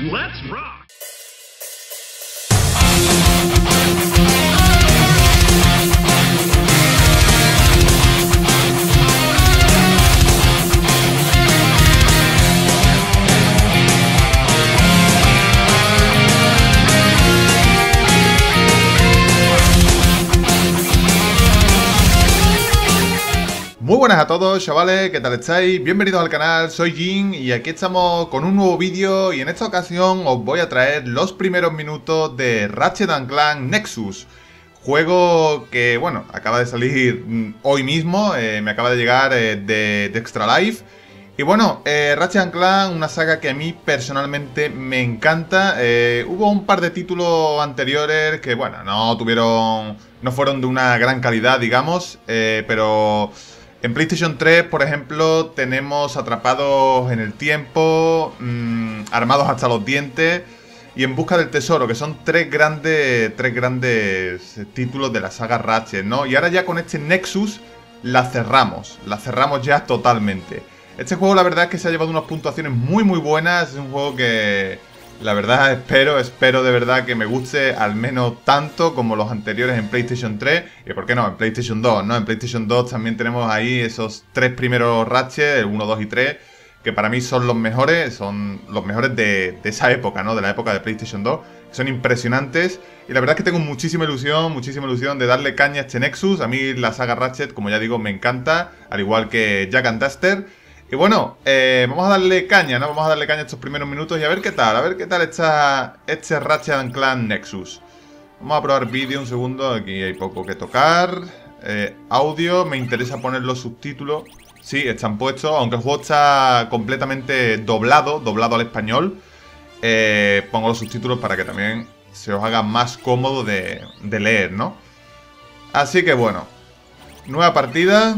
Let's rock! Muy buenas a todos, chavales, ¿qué tal estáis? Bienvenidos al canal, soy Jin y aquí estamos con un nuevo vídeo y en esta ocasión os voy a traer los primeros minutos de Ratchet & Clank Nexus. Juego que, bueno, acaba de salir hoy mismo, me acaba de llegar de Extra Life. Y bueno, Ratchet & Clank, una saga que a mí personalmente me encanta. Hubo un par de títulos anteriores que, bueno, no fueron de una gran calidad, digamos, pero en PlayStation 3, por ejemplo, tenemos Atrapados en el Tiempo, Armados hasta los dientes y En busca del tesoro, que son tres grandes títulos de la saga Ratchet, ¿no? Y ahora ya con este Nexus la cerramos ya totalmente. Este juego la verdad es que se ha llevado unas puntuaciones muy buenas, es un juego que la verdad espero de verdad que me guste al menos tanto como los anteriores en PlayStation 3 y por qué no, en PlayStation 2, ¿no? En PlayStation 2 también tenemos ahí esos tres primeros Ratchet, el 1, 2 y 3, que para mí son los mejores de esa época, ¿no? De la época de PlayStation 2, que son impresionantes y la verdad es que tengo muchísima ilusión de darle caña a este Nexus. A mí la saga Ratchet, como ya digo, me encanta, al igual que Jak and Daxter. Y bueno, vamos a darle caña, ¿no? Vamos a darle caña estos primeros minutos y a ver qué tal está este Ratchet & Clank Nexus. Vamos a probar vídeo un segundo, aquí hay poco que tocar. Audio, me interesa poner los subtítulos. Sí, están puestos, aunque el juego está completamente doblado al español. Pongo los subtítulos para que también se os haga más cómodo de leer, ¿no? Así que bueno, nueva partida.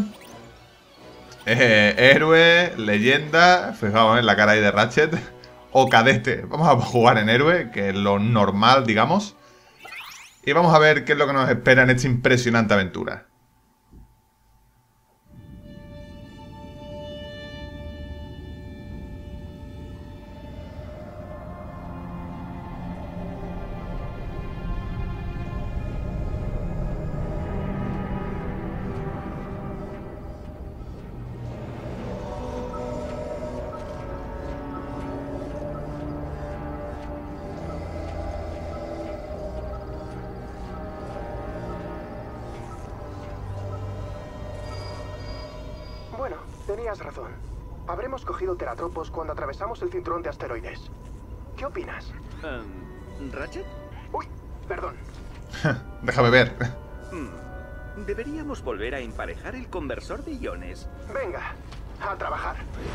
Héroe, leyenda, fijaos en la cara ahí de Ratchet, o cadete. Vamos a jugar en héroe, que es lo normal, digamos. Y vamos a ver qué es lo que nos espera en esta impresionante aventura. Bueno, tenías razón. Habremos cogido teratropos cuando atravesamos el cinturón de asteroides. ¿Qué opinas? ¿Ratchet? Uy, perdón. Déjame ver. Deberíamos volver a emparejar el conversor de iones. Venga, a trabajar.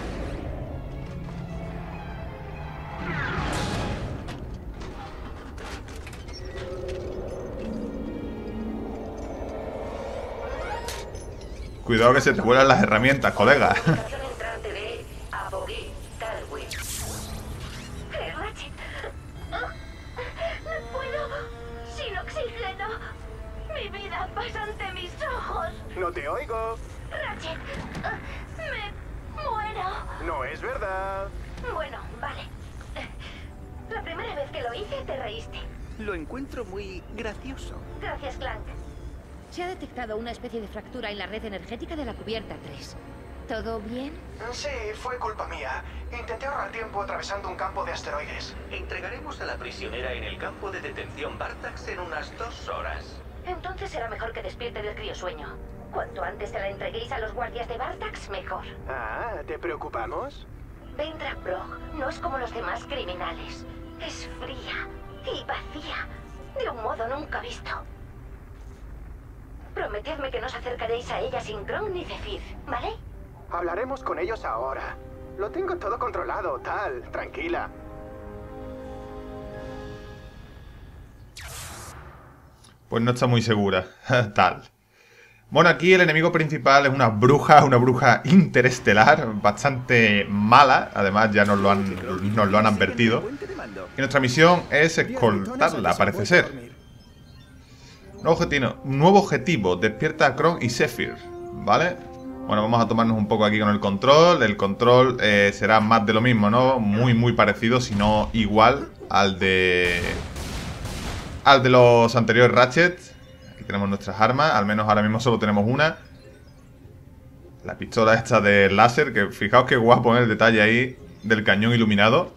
Cuidado que se te vuelan las herramientas, colega. Entrante de Apogee Talwyn. Ratchet. No puedo. Sin oxígeno. Mi vida pasa ante mis ojos. No te oigo. Ratchet. Me muero. No es verdad. Bueno, vale. La primera vez que lo hice te reíste. Lo encuentro muy gracioso. Gracias, Clank. Se ha detectado una especie de fractura en la red energética de la cubierta 3. ¿Todo bien? Sí, fue culpa mía. Intenté ahorrar tiempo atravesando un campo de asteroides. Entregaremos a la prisionera en el campo de detención Bartax en unas 2 horas. Entonces será mejor que despierte del criosueño. Cuanto antes se la entreguéis a los guardias de Bartax, mejor. Ah, ¿te preocupamos? Vendra Brogg no es como los demás criminales. Es fría y vacía, de un modo nunca visto. Prometedme que no os acercaréis a ella sin Grom ni Zephyr, ¿vale? Hablaremos con ellos ahora. Lo tengo todo controlado, tal, tranquila. Pues no está muy segura, tal. Bueno, aquí el enemigo principal es una bruja interestelar, bastante mala, además ya nos lo han advertido. Y nuestra misión es escoltarla, parece ser. Nuevo objetivo, despierta a Chrome y Zephyr, ¿vale? Vamos Bueno, vamos a tomarnos un poco aquí con el control. El control será más de lo mismo, ¿no? Muy parecido, si no igual al de los anteriores Ratchet. Aquí tenemos nuestras armas. Al menos ahora mismo solo tenemos una. La pistola esta de láser, que fijaos qué guapo el detalle ahí del cañón iluminado.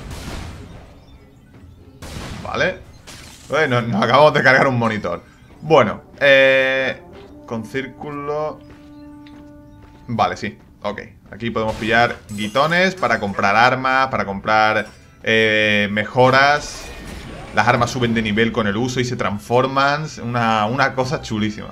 Vale. Bueno, nos acabamos de cargar un monitor. Bueno, con círculo... Vale, sí, ok. Aquí podemos pillar guitones para comprar armas, para comprar mejoras. Las armas suben de nivel con el uso y se transforman. Una cosa chulísima.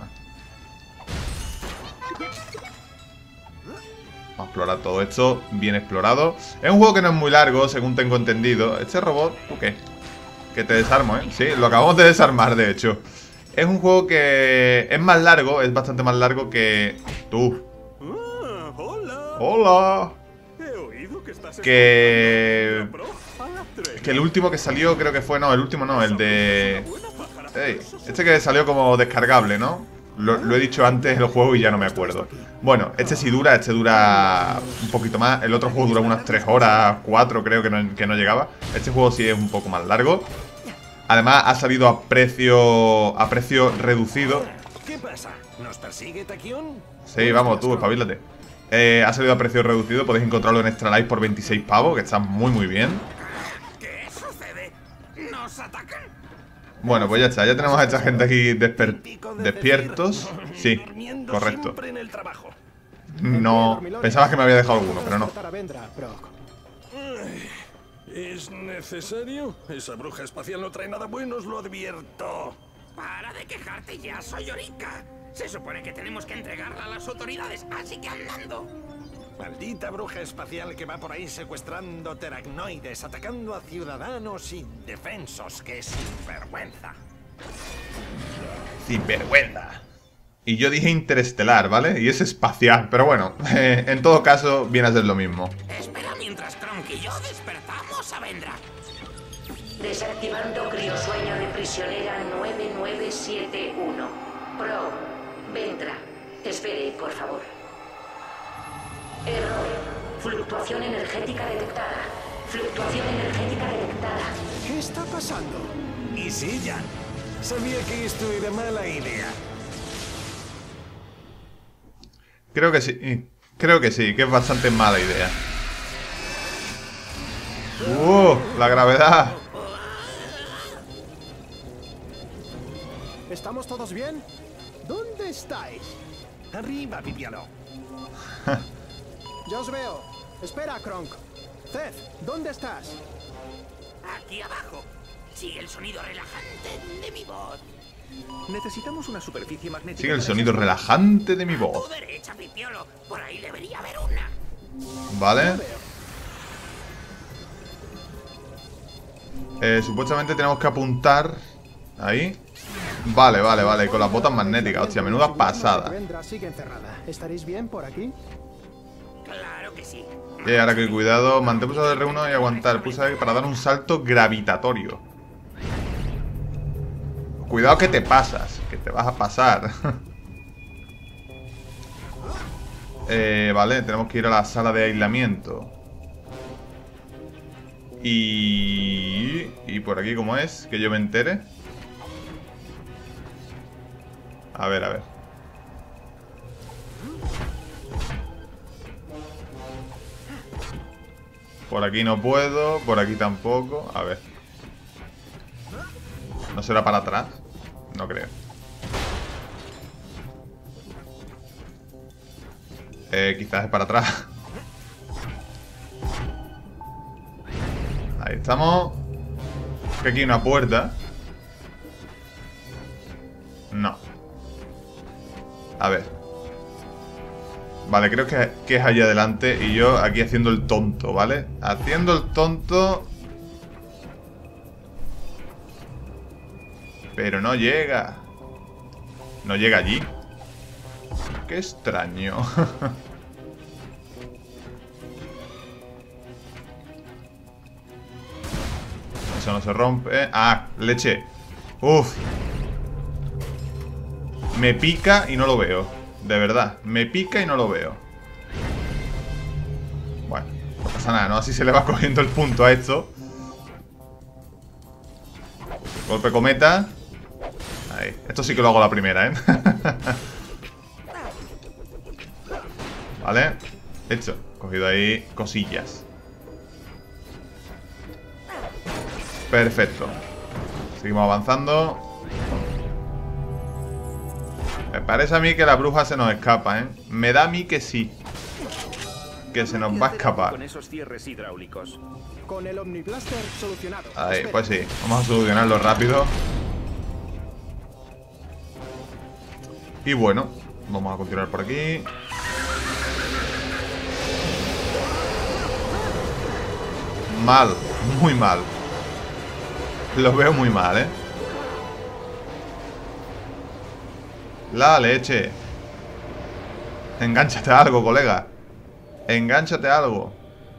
Vamos a explorar todo esto, bien explorado. Es un juego que no es muy largo, según tengo entendido. Este robot, ¿tú qué? Que te desarmo, ¿eh? Sí, lo acabamos de desarmar, de hecho. Es un juego que es más largo, es bastante más largo que... Tú. Hola. Hola. He oído que estás Que el último que salió creo que fue... No, el último no, el de... Ey, este que salió como descargable, ¿no? Lo he dicho antes en el juego y ya no me acuerdo. Bueno, este sí dura, este dura un poquito más. El otro juego dura unas 3 horas, 4 creo que no llegaba. Este juego sí es un poco más largo. Además ha salido a precio reducido. ¿Qué pasa? ¿Nos persigue Tachyon? Sí, vamos, tú, espabilate. Ha salido a precio reducido, podéis encontrarlo en Extra Life por 26 pavos, que está muy bien. ¿Qué sucede? ¿Nos atacan? Bueno, pues ya está, ya tenemos a esta gente aquí despiertos. Sí, correcto. No, pensabas que me había dejado alguno, pero no. ¿Es necesario? Esa bruja espacial no trae nada bueno, os lo advierto. Para de quejarte ya, soy Orika. Se supone que tenemos que entregarla a las autoridades, así que andando. Maldita bruja espacial que va por ahí secuestrando teragnoides, atacando a ciudadanos indefensos. ¡Qué sinvergüenza! Sinvergüenza. Y yo dije interestelar, ¿vale? Y es espacial, pero bueno, en todo caso viene a ser lo mismo. Espera mientras Kronk y yo despertamos a Vendra. Desactivando criosueño de prisionera 9971. Pro, Vendra. Espere, por favor. Error. Fluctuación energética detectada. Fluctuación energética detectada. ¿Qué está pasando? Y sí, Jan. Sabía que esto era mala idea. Creo que sí, que es bastante mala idea. La gravedad. ¿Estamos todos bien? ¿Dónde estáis? Arriba, Pipiolo. Ya os veo. Espera, Kronk. Zed, ¿dónde estás? Aquí abajo. Sigue el sonido relajante de mi voz. Necesitamos una superficie magnética. Sigue el sonido relajante de mi A tu voz. derecha, Pipiolo. Por ahí debería haber una. Vale. Supuestamente tenemos que apuntar. Ahí. Vale, con las botas magnéticas. Hostia, menuda pasada. Vendra sigue encerrada. ¿Estaréis bien por aquí? Claro que sí. Ahora que cuidado, mantén pulsado R1 y aguantar. Pulsa para dar un salto gravitatorio. Cuidado que te pasas, que te vas a pasar. Vale, tenemos que ir a la sala de aislamiento. Y por aquí, ¿cómo es? Que yo me entere. A ver. Por aquí no puedo, por aquí tampoco. A ver. ¿No será para atrás? No creo. Quizás es para atrás. Ahí estamos. Que aquí hay una puerta. No. A ver. Vale, creo que es allá adelante. Y yo aquí haciendo el tonto, ¿vale? Haciendo el tonto. Pero no llega. No llega allí. Qué extraño. Eso no se rompe. Ah, leche. Uf. Me pica y no lo veo. De verdad, me pica y no lo veo. Bueno, no pasa nada, ¿no? Así se le va cogiendo el punto a esto. Golpe cometa. Ahí, esto sí que lo hago a la primera, ¿eh? Vale, hecho. Cogido ahí cosillas. Perfecto. Seguimos avanzando. Me parece a mí que la bruja se nos escapa, ¿eh? Me da a mí que sí. Que se nos va a escapar. Con esos cierres hidráulicos. Con el Omniblaster solucionado. Ahí, Espera. pues sí. Vamos a solucionarlo rápido. Y bueno, vamos a continuar por aquí. Mal, muy mal. Lo veo muy mal, ¿eh? La leche. Engánchate a algo, colega. Engánchate a algo.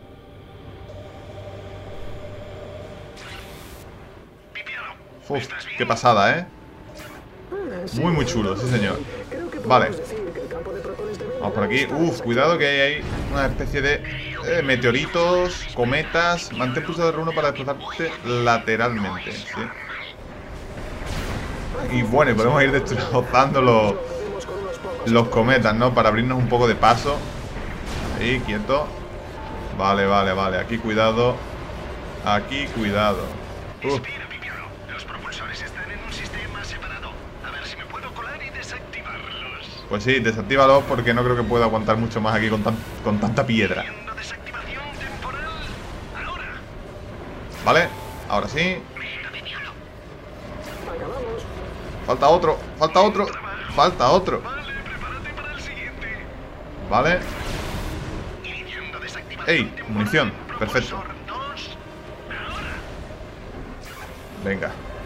Uf, qué pasada, ¿eh? Muy, muy chulo, sí señor. Vale. Vamos por aquí. Uf, cuidado que hay ahí una especie de meteoritos, cometas. Mantén pulsado R1 para desplazarte lateralmente, ¿sí? Y bueno, y podemos ir destrozando los cometas, ¿no? Para abrirnos un poco de paso. Ahí, quieto. Vale, vale, vale. Aquí cuidado. Aquí cuidado. Los propulsores están en un sistema separado. A ver si me puedo colar y desactivarlos. Pues sí, desactívalos porque no creo que pueda aguantar mucho más aquí con tanta piedra. Desactivación temporal. Ahora. Vale, ahora sí. Falta otro, falta otro, falta otro. Vale. ¡Ey! Munición, perfecto. Venga.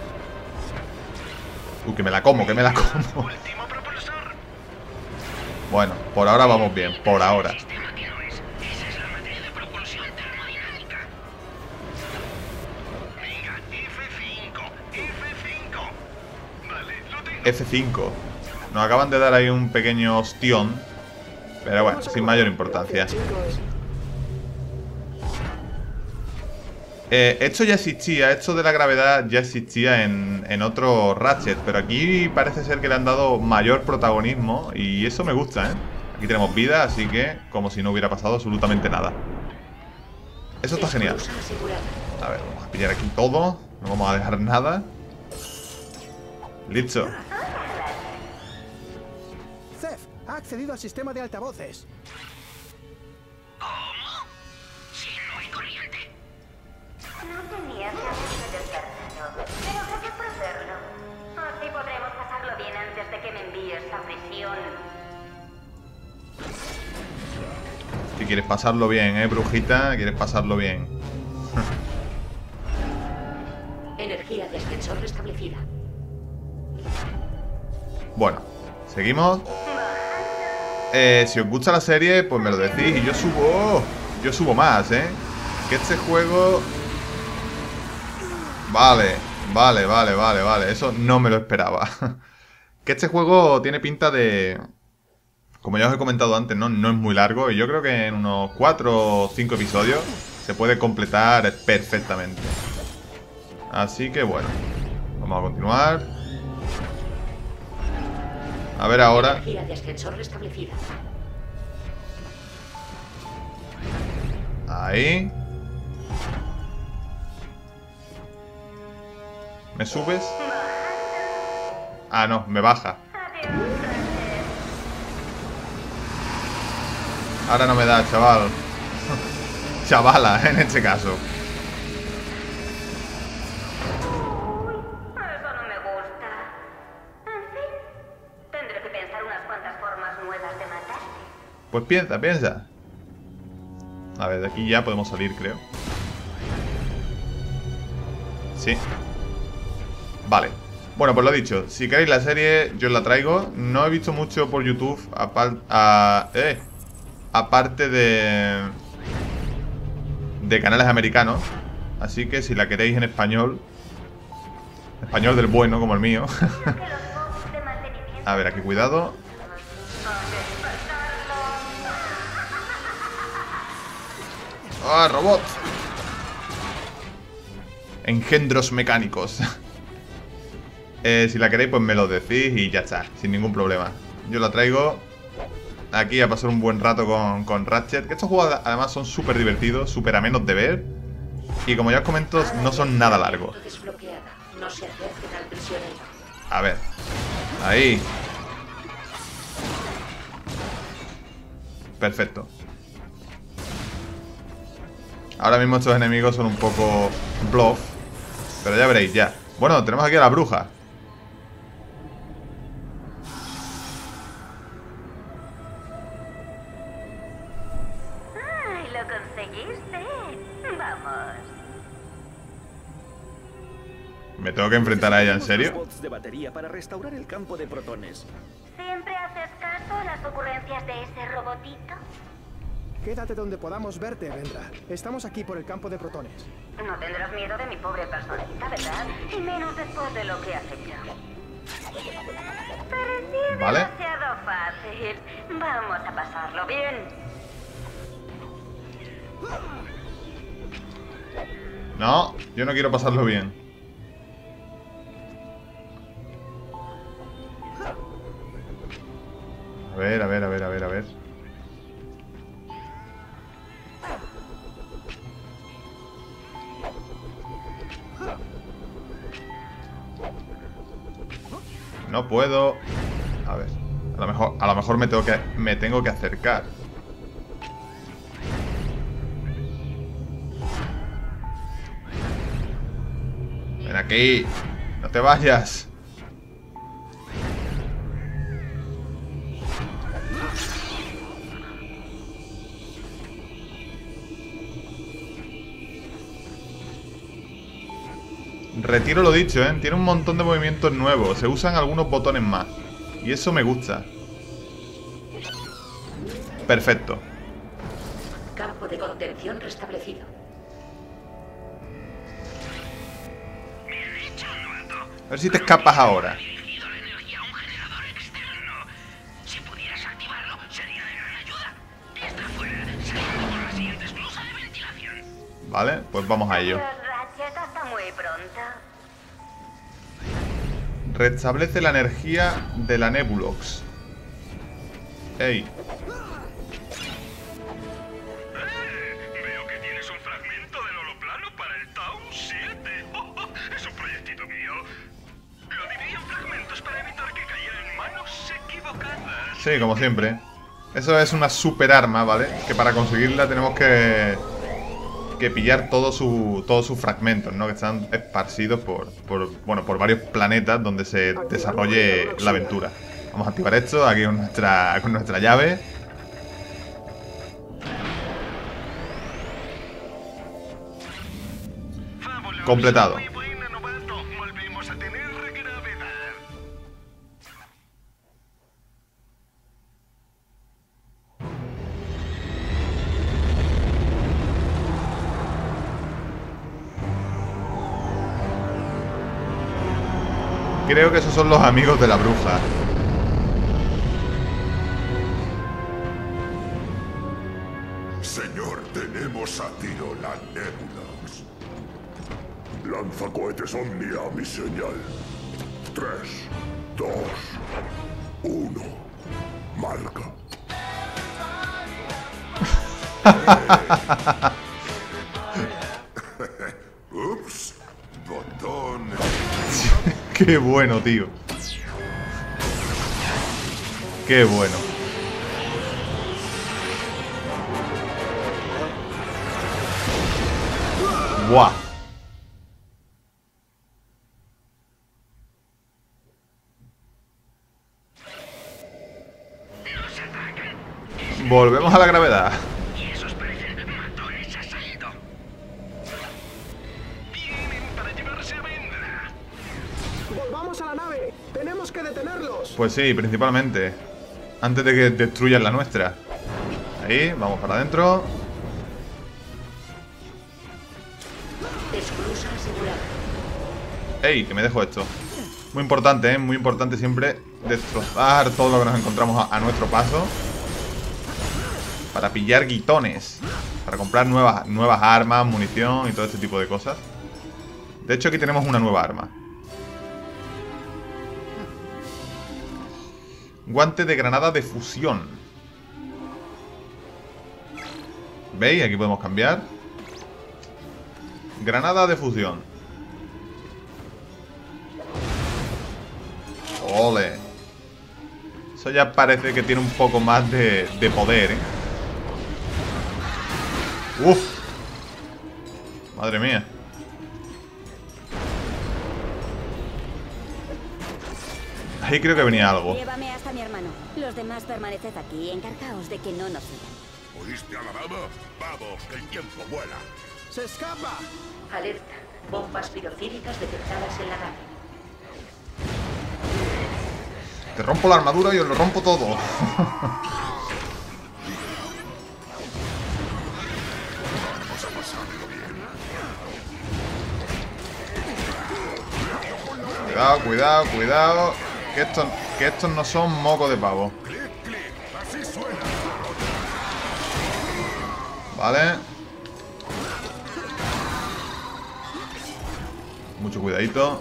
Que me la como, que me la como. Bueno, por ahora vamos bien, por ahora. F5. Nos acaban de dar ahí un pequeño ostión. Pero bueno, sin mayor importancia. Esto ya existía, esto de la gravedad ya existía en otro Ratchet, pero aquí parece ser que le han dado mayor protagonismo y eso me gusta, ¿eh? Aquí tenemos vida, así que como si no hubiera pasado absolutamente nada. Eso está genial. A ver, vamos a pillar aquí todo, no vamos a dejar nada. Listo. Cef ha accedido al sistema de altavoces. No tenía ganas de descartarlo, pero gracias por hacerlo. Así podremos pasarlo bien antes de que me envíes a prisión. Si quieres pasarlo bien, brujita, quieres pasarlo bien. Energía de ascensor restablecida. Bueno, seguimos. Si os gusta la serie, pues me lo decís y yo subo más, ¿eh? Que este juego... Vale, eso no me lo esperaba. Que este juego tiene pinta de... Como ya os he comentado antes, no es muy largo y yo creo que en unos 4 o 5 episodios se puede completar perfectamente. Así que bueno, vamos a continuar. A ver ahora. Energía de ascensor restablecida. Ahí. ¿Me subes? Ah, no, me baja. Ahora no me da, chaval. Chavala, en este caso. Eso no me gusta. En fin, tendré que pensar unas cuantas formas nuevas de matarte. Pues piensa. A ver, de aquí ya podemos salir, creo. Sí. Vale. Bueno, pues lo dicho. Si queréis la serie, yo os la traigo. No he visto mucho por YouTube. Aparte de canales americanos. Así que si la queréis en español. Español del bueno, como el mío. A ver, aquí cuidado. ¡Ah, robot! Engendros mecánicos. Si la queréis, pues me lo decís y ya está, sin ningún problema. Yo la traigo aquí a pasar un buen rato con Ratchet. Que estos juegos además son súper divertidos, súper amenos de ver. Y como ya os comento, no son nada largos. A ver. Ahí. Perfecto. Ahora mismo estos enemigos son un poco bluff, pero ya veréis, ya. Bueno, tenemos aquí a la bruja. ¡Ay, lo conseguiste! ¡Vamos! ¿Me tengo que enfrentar a ella, en serio? Bots de batería para restaurar el campo de protones. ¿Siempre haces caso a las ocurrencias de ese robotito? Quédate donde podamos verte, Vendra. Estamos aquí por el campo de protones. No tendrás miedo de mi pobre personalidad, ¿verdad? Y menos después de lo que has hecho. Parecía Vale. demasiado fácil. Vamos a pasarlo bien. No, yo no quiero pasarlo bien. A ver, a ver, a ver, a ver, a ver. No puedo. A ver. A lo mejor me tengo que acercar. Ven aquí. No te vayas. Retiro lo dicho, ¿eh? Tiene un montón de movimientos nuevos. Se usan algunos botones más. Y eso me gusta. Perfecto. Campo de contención restablecido. A ver si te escapas ahora. Vale, pues vamos a ello. Ratchet, hasta muy pronto. Restablece la energía de la Nebulox. Ey. Veo que tienes un fragmento del holoplano para el Town 7. Es un proyectito mío. Lo dividí en fragmentos para evitar que cayera en manos equivocadas. Sí, como siempre. Eso es una super arma, ¿vale? Que para conseguirla tenemos que pillar todos sus fragmentos, ¿no? Que están esparcidos por varios planetas donde se desarrolle la aventura. Vamos a activar esto aquí con nuestra llave. Completado. Muy buena, novato. Volvemos a tener gravedad. Creo que esos son los amigos de la bruja. Señor, tenemos a tiro la Nebulox. Lanza cohetes Omnia a mi señal. 3, 2, 1. Marca. Ups. Botón. Qué bueno, tío. Qué bueno. ¡Buah! Volvemos a la gravedad. Y esos parecen matones a saldo. Vienen para llevarse a Vendra. ¡Volvamos a la nave! ¡Tenemos que detenerlos! Pues sí, principalmente. Antes de que destruyan la nuestra. Ahí, vamos para adentro. Esclusa asegurada. ¡Ey! Que me dejo esto. Muy importante, ¿eh? Muy importante siempre destrozar todo lo que nos encontramos a nuestro paso. Para pillar guitones. Para comprar nuevas armas, munición y todo este tipo de cosas. De hecho, aquí tenemos una nueva arma. Guante de granada de fusión. ¿Veis? Aquí podemos cambiar. Granada de fusión. ¡Ole! Eso ya parece que tiene un poco más de poder, ¿eh? ¡Uf! Madre mía. Ahí creo que venía algo. Llévame hasta mi hermano. Los demás permaneced aquí y encargaos de que no nos sigan. ¿Oíste a la dama? Vamos, que el tiempo vuela. ¡Se escapa! Alerta. Bombas pirocílicas detectadas en la nave. Te rompo la armadura y os lo rompo todo. Cuidado, cuidado, cuidado. Que estos no son mocos de pavo. Vale. Mucho cuidadito.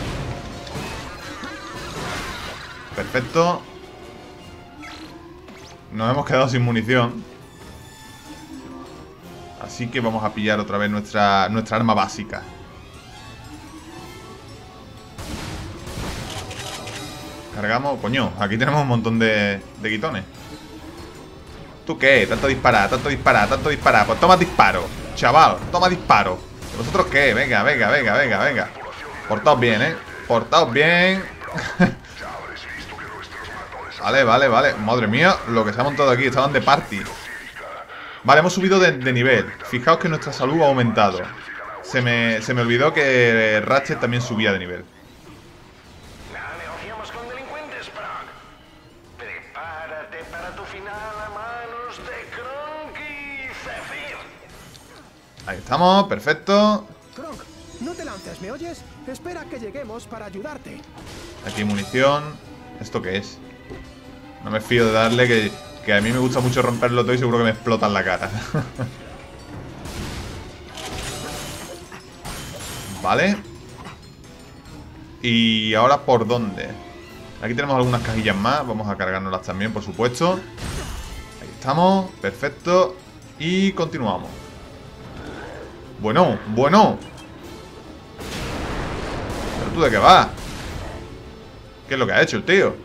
Perfecto. Nos hemos quedado sin munición. Así que vamos a pillar otra vez nuestra arma básica. Cargamos, coño, aquí tenemos un montón de guitones. ¿Tú qué? Tanto disparar, tanto disparar, tanto disparar. Pues toma disparo, chaval, toma disparo. ¿Y vosotros qué? Venga, venga, venga, venga, venga. Portaos bien, portaos bien. Vale, vale, vale. Madre mía, lo que se ha montado aquí. Estaban de party. Vale, hemos subido de nivel. Fijaos que nuestra salud ha aumentado. Se me olvidó que Ratchet también subía de nivel. Negociamos con delincuentes, Brock. Prepárate para tu final a manos de Kronk y Zephyr. Ahí estamos, perfecto. Kronk, no te lances, ¿me oyes? Espera que lleguemos para ayudarte. Aquí munición. ¿Esto qué es? No me fío de darle, que a mí me gusta mucho romperlo todo y seguro que me explotan la cara. Vale. Y ahora, ¿por dónde? Aquí tenemos algunas cajillas más. Vamos a cargárnoslas también, por supuesto. Ahí estamos, perfecto. Y continuamos. Bueno, bueno. ¿Pero tú de qué vas? ¿Qué es lo que ha hecho el tío?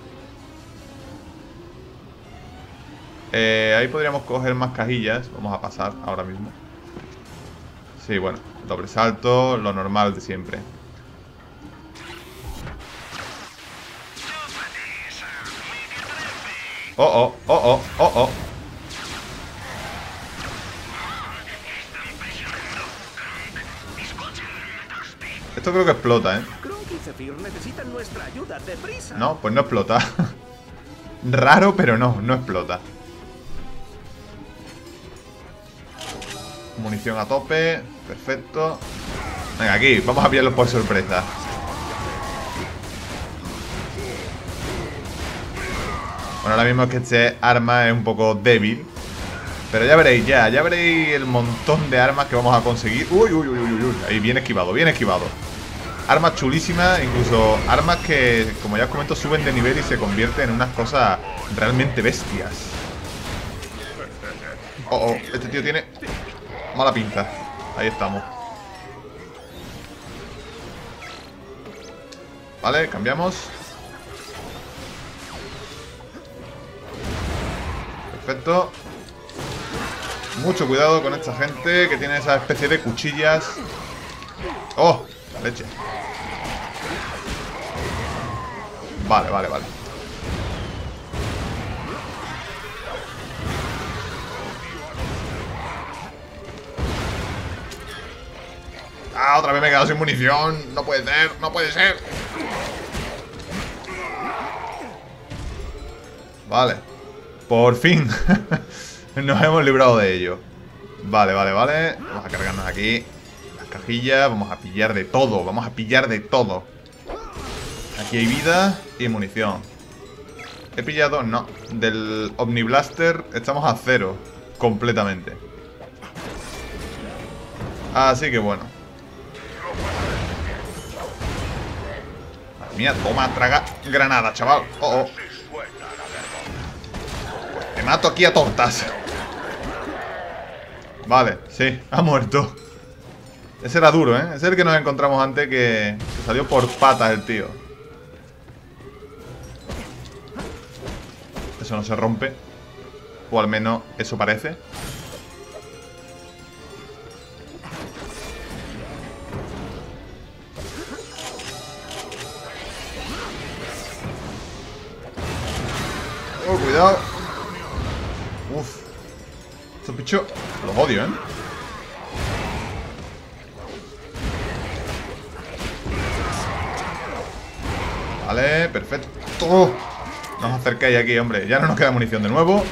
Ahí podríamos coger más cajillas. Vamos a pasar ahora mismo. Sí, bueno, doble salto, lo normal de siempre. Oh, oh, oh, oh, oh, oh. Esto creo que explota, ¿eh? Kronk y Zephyr necesitan nuestra ayuda, deprisa. No, pues no explota. Raro, pero no explota. Munición a tope. Perfecto. Venga, aquí, vamos a pillarlos por sorpresa. Bueno, ahora mismo es que este arma es un poco débil. Pero ya veréis, ya veréis el montón de armas que vamos a conseguir. Uy, uy, uy, uy, uy. Ahí, bien esquivado, bien esquivado. Armas chulísimas, incluso armas que, como ya os comento, suben de nivel y se convierten en unas cosas realmente bestias. Oh, oh, este tío tiene mala pinta. Ahí estamos. Vale, cambiamos. Perfecto. Mucho cuidado con esta gente que tiene esa especie de cuchillas. ¡Oh! La leche. Vale, vale, vale. Ah, otra vez me he quedado sin munición. No puede ser, no puede ser. Vale. Por fin. Nos hemos librado de ello. Vale, vale, vale. Vamos a cargarnos aquí las cajillas. Vamos a pillar de todo. Vamos a pillar de todo. Aquí hay vida y munición. He pillado... No, del Omniblaster estamos a 0 completamente. Así que bueno. Madre mía, toma, traga granada, chaval. Oh, oh. Me mato aquí a tortas. Vale, sí, ha muerto. Ese era duro, ¿eh? Ese es el que nos encontramos antes, que salió por patas el tío. Eso no se rompe. O al menos eso parece. Oh, cuidado. Uf. Estos bichos los odio, ¿eh? Vale, perfecto. No os acercáis aquí, hombre. Ya no nos queda munición de nuevo.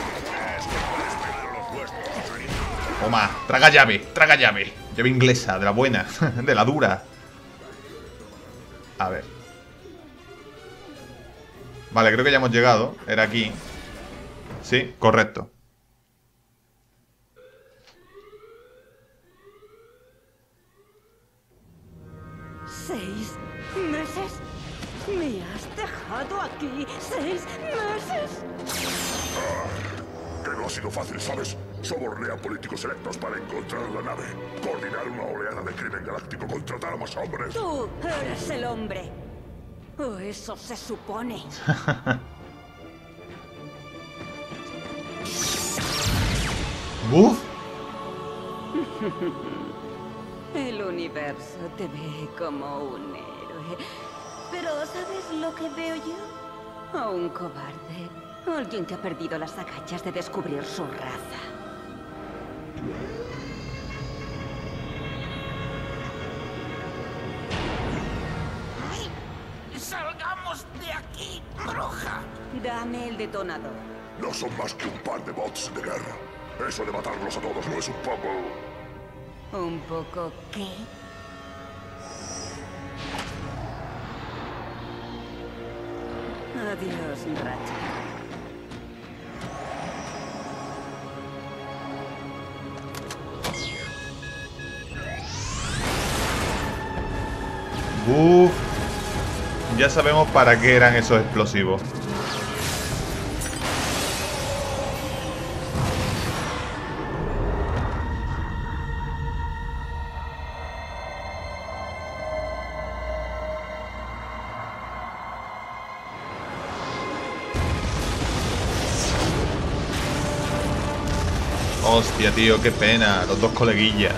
Toma, traga llave, traga llave. Llave inglesa, de la buena, de la dura. A ver. Vale, creo que ya hemos llegado. Era aquí. Sí, correcto. ¿6 meses? ¿Me has dejado aquí 6 meses? Que no ha sido fácil, ¿sabes? Soborné a políticos electos para encontrar la nave, coordinar una oleada de crimen galáctico, contratar a más hombres. Tú eres el hombre. O eso se supone. ¡Uf! El universo te ve como un héroe. Pero ¿sabes lo que veo yo? A un cobarde. Alguien que ha perdido las agallas de descubrir su raza. ¡Salgamos de aquí, bruja! Dame el detonador. No son más que un par de bots de guerra. Eso de matarlos a todos no es un poco... ¿Un poco qué? Adiós, Ratchet. Ya sabemos para qué eran esos explosivos. Hostia, tío, qué pena. Los dos coleguillas.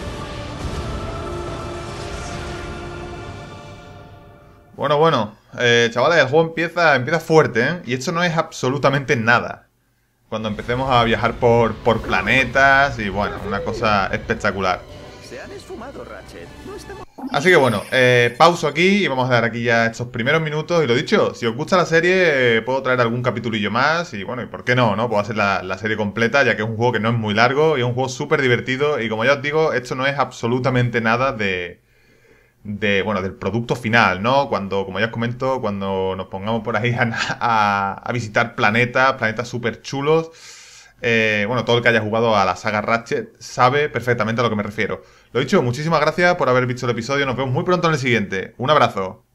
Bueno, chavales, el juego empieza fuerte, ¿eh? Y esto no es absolutamente nada. Cuando empecemos a viajar por planetas y bueno, una cosa espectacular. Se han esfumado, Ratchet. No estamos... Así que bueno, pauso aquí y vamos a dar aquí ya estos primeros minutos. Y lo dicho, si os gusta la serie, puedo traer algún capitulillo más. Y bueno, ¿y por qué no? Puedo hacer la serie completa, ya que es un juego que no es muy largo y es un juego súper divertido. Y como ya os digo, esto no es absolutamente nada bueno, del producto final, ¿no? Cuando, como ya os comento, cuando nos pongamos por ahí a visitar planetas súper chulos. Bueno, todo el que haya jugado a la saga Ratchet sabe perfectamente a lo que me refiero. Lo dicho, muchísimas gracias por haber visto el episodio. Nos vemos muy pronto en el siguiente. Un abrazo.